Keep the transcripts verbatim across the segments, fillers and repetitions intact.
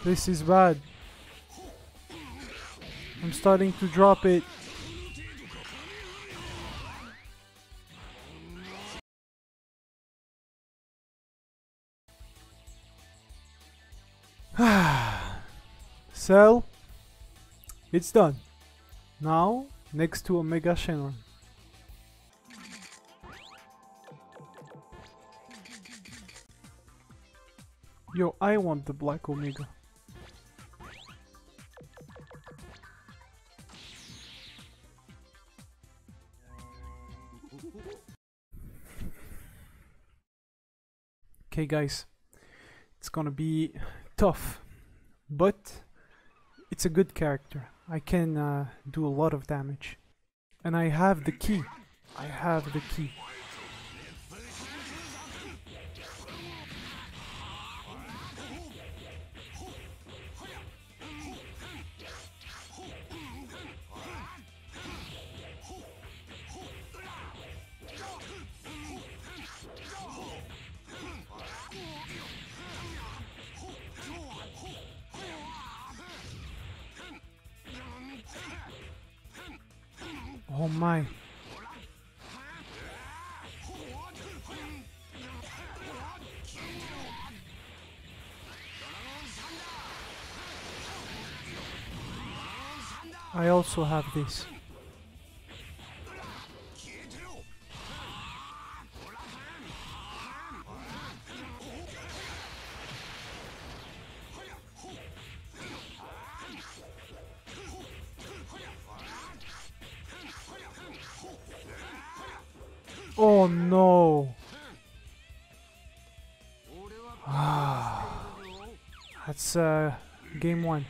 This is bad. I'm starting to drop it. So, it's done. Now, next to Omega Shenron. Yo, I want the black Omega. Okay guys, it's gonna be tough, but it's a good character. I can uh, do a lot of damage. And I have the key. I have the key. Oh my. I also have this. Oh no! Ah, that's uh, game one.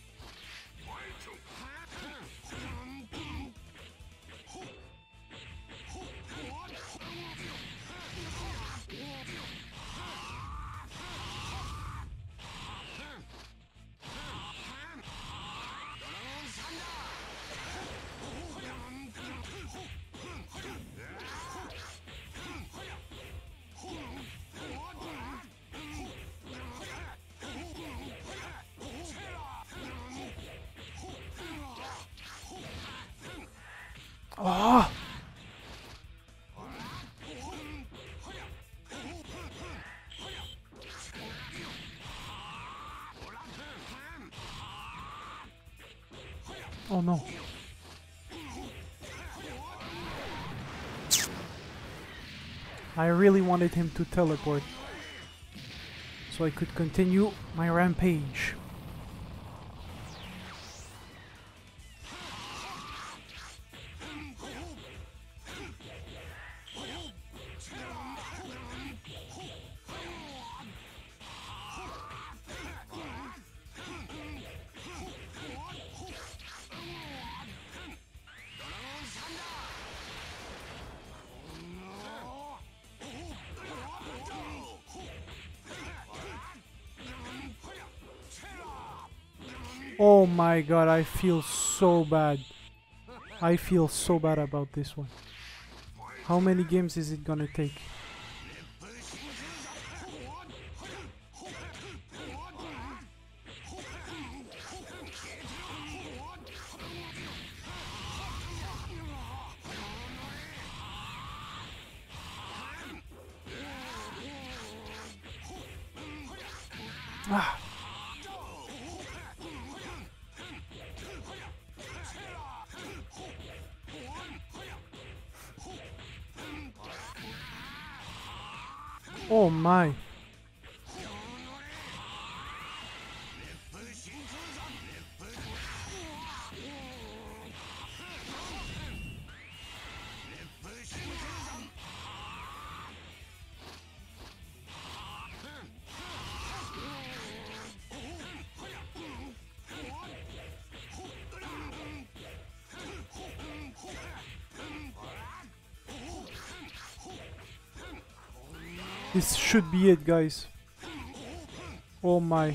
Ah! Oh no. I really wanted him to teleport so I could continue my rampage. Oh my god, I feel so bad. I feel so bad about this one. How many games is it gonna take? Ah. Oh my. This should be it, guys. Oh my.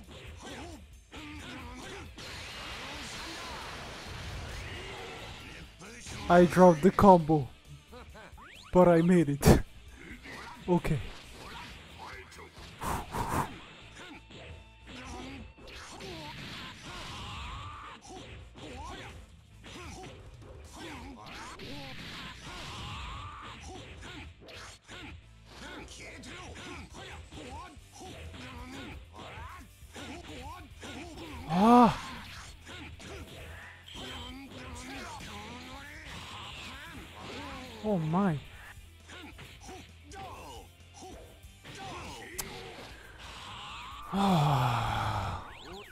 I dropped the combo, but I made it. Okay. Ah! Oh my. Ah.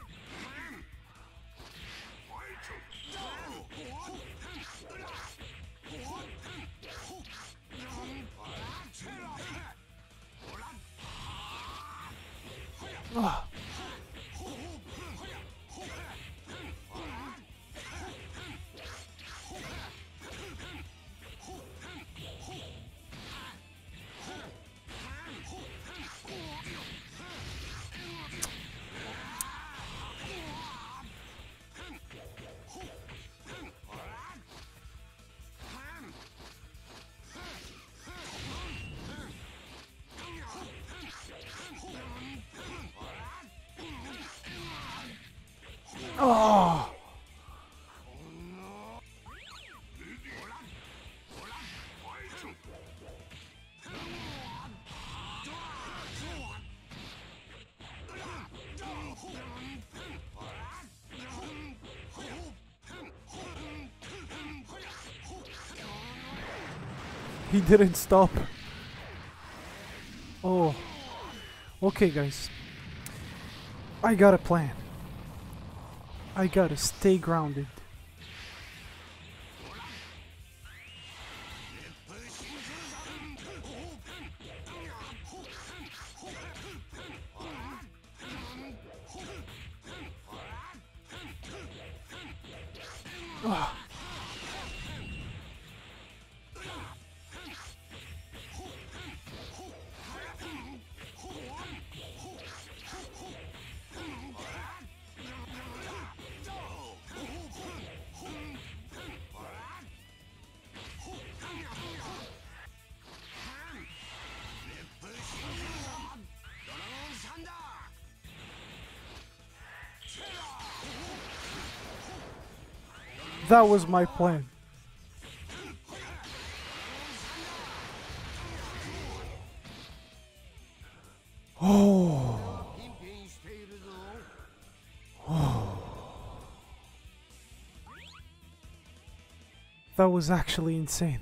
Ah. Oh. He didn't stop. Oh. Okay, guys. I got a plan. I gotta stay grounded. Ah. That was my plan. Oh. Oh. That was actually insane.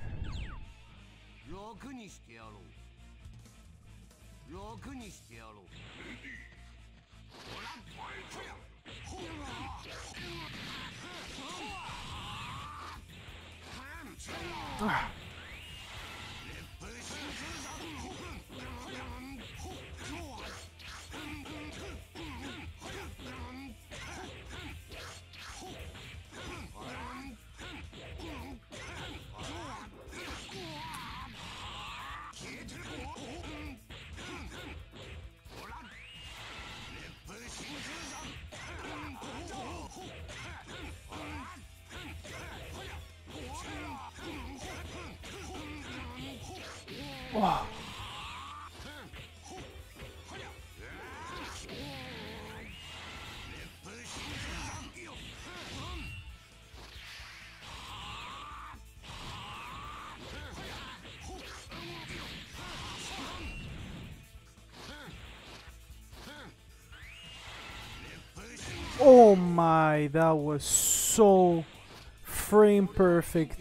Ah. Oh. Oh my, that was so frame perfect.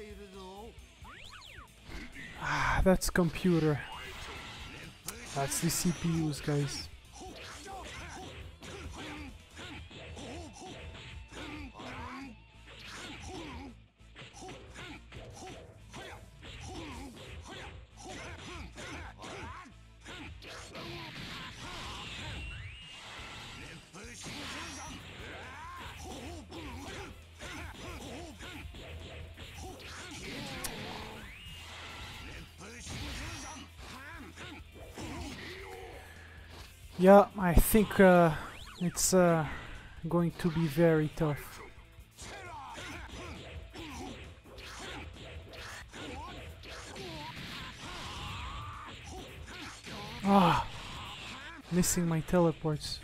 Ah, that's computer. That's the C P Us, guys. Yeah, I think uh, it's uh, going to be very tough. Ah, missing my teleports.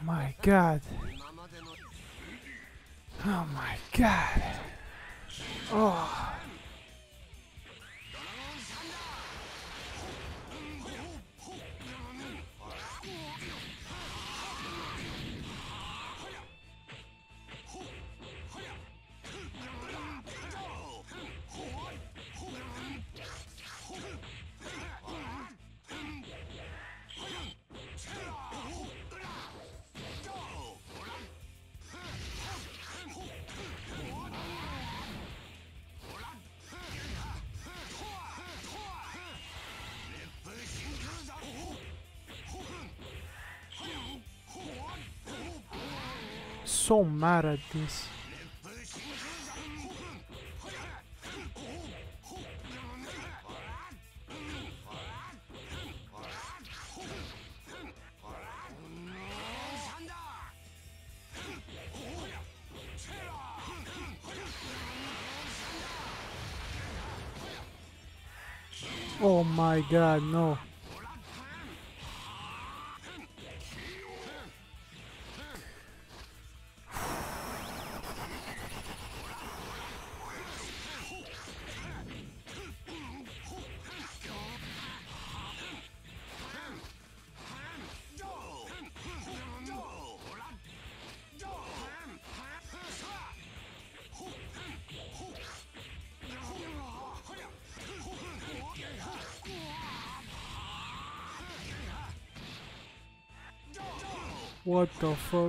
my god. Oh my god. Oh. So mad at this. Oh my god, no. What the fuck?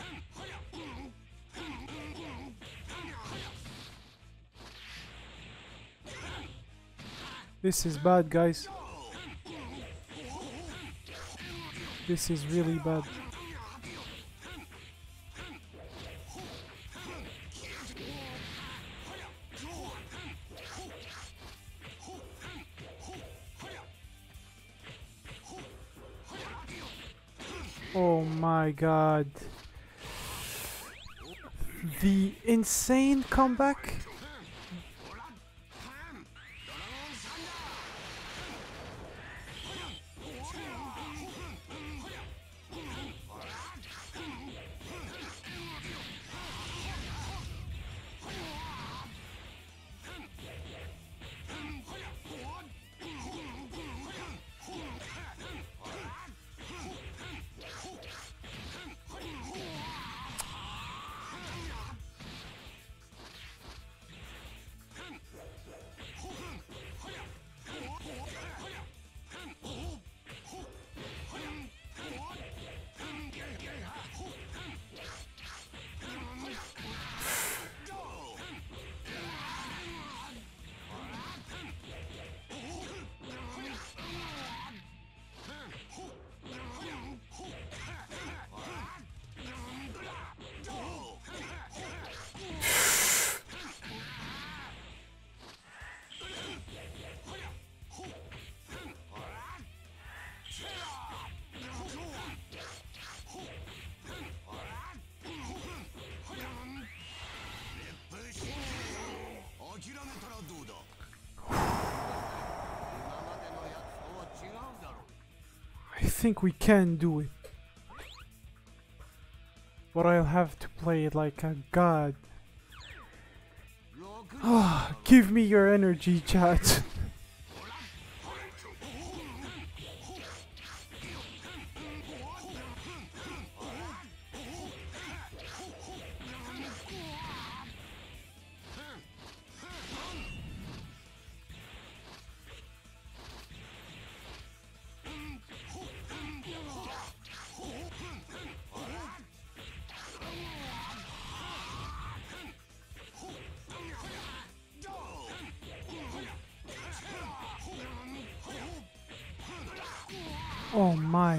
This is bad, guys. This is really bad. Oh my god. The insane comeback. I think we can do it. But I'll have to play it like a god. Ah, give me your energy, chat. Oh my.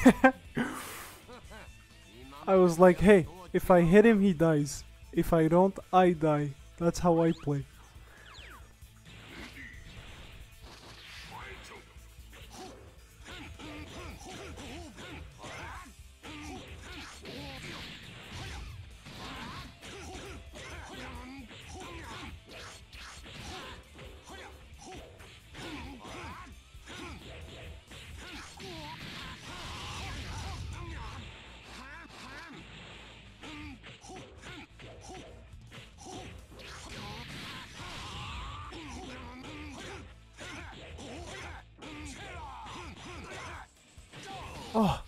I was like, hey, if I hit him, he dies. If I don't, I die. That's how I play. Oh.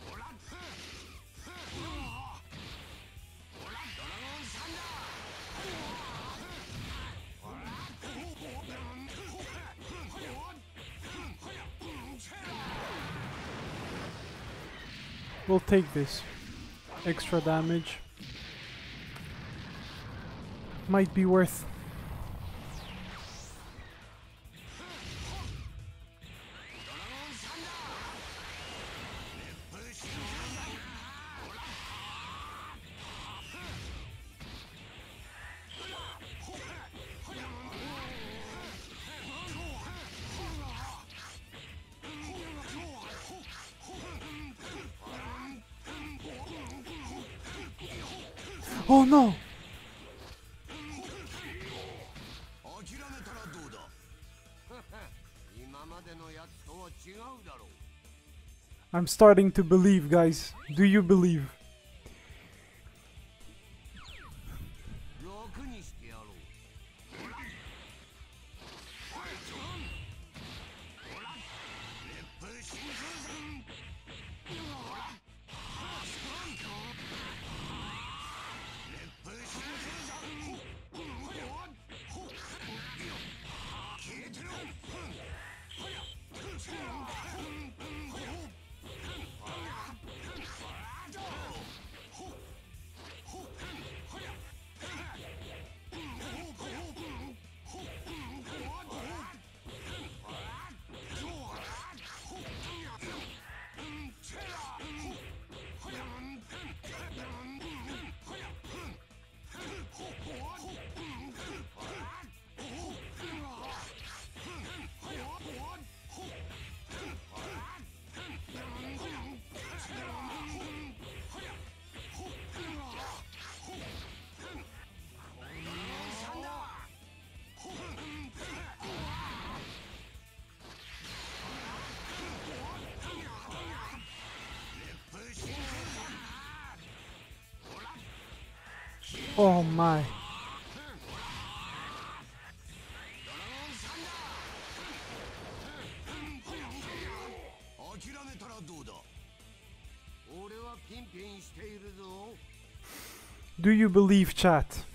We'll take this. Extra damage. Might be worth. Oh no! I'm starting to believe, guys. Do you believe? Oh my. Do you believe, chat?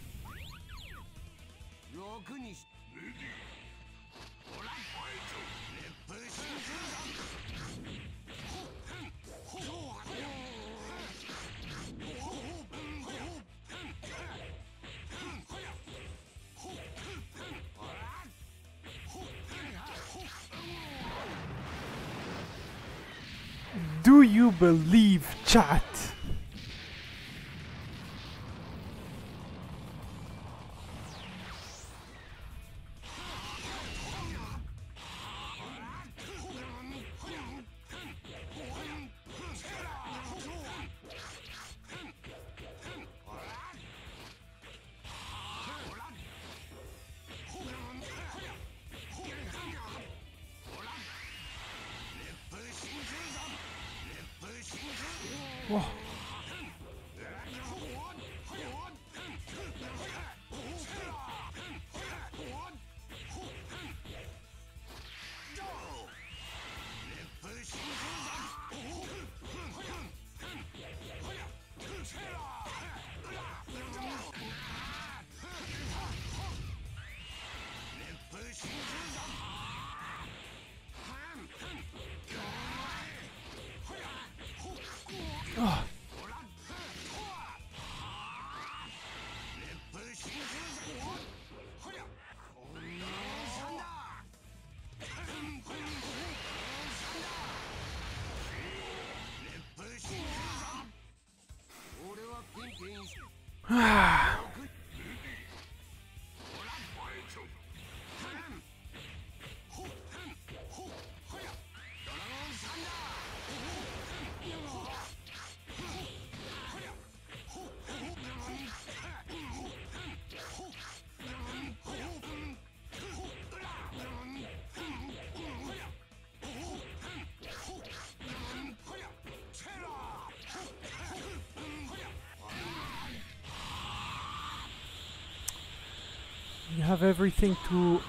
Do you believe, chat? Whoa. Oh. You have everything to...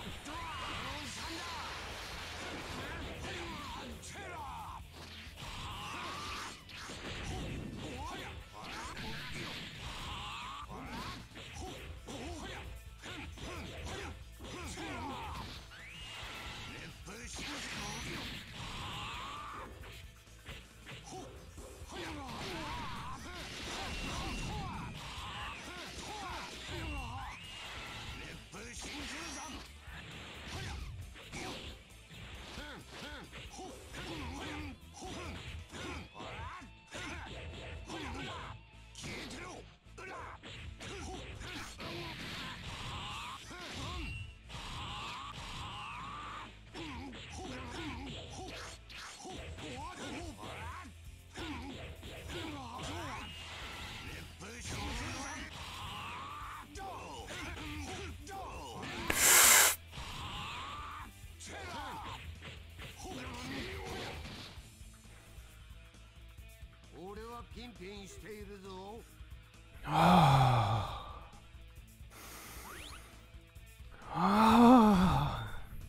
Ah. Ah.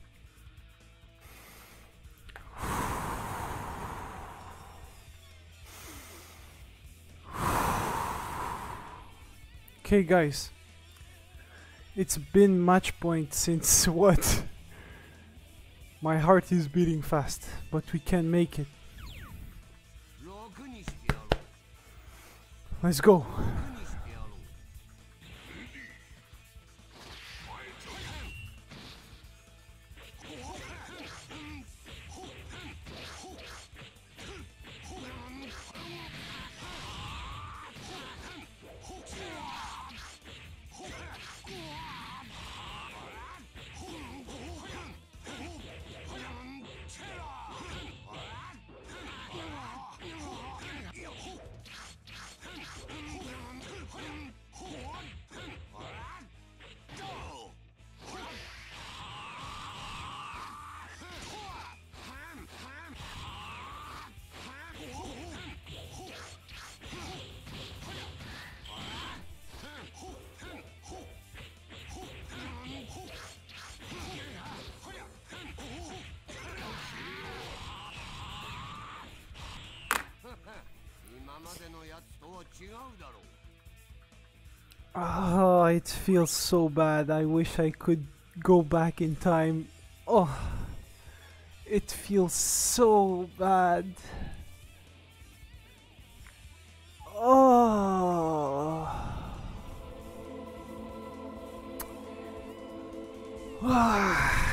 Okay guys, it's been match point since what? My heart is beating fast, but we can make it. Let's go. Oh, it feels so bad. I wish I could go back in time. Oh, it feels so bad. Oh. Ah.